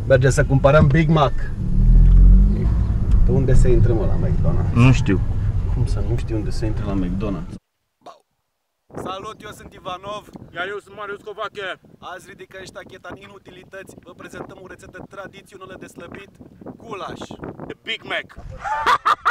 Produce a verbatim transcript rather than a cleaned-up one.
Mergem să cumpărăm Big Mac. Pe unde se intră, mă, la McDonald's? Nu știu. Cum să nu știu unde se intră la McDonald's? Salut, eu sunt Ivanov. Iar eu sunt Marius Covache. Azi ridicăm ștacheta în inutilități. Vă prezentăm o rețetă tradițională de slăbit, gulaș. The Big Mac.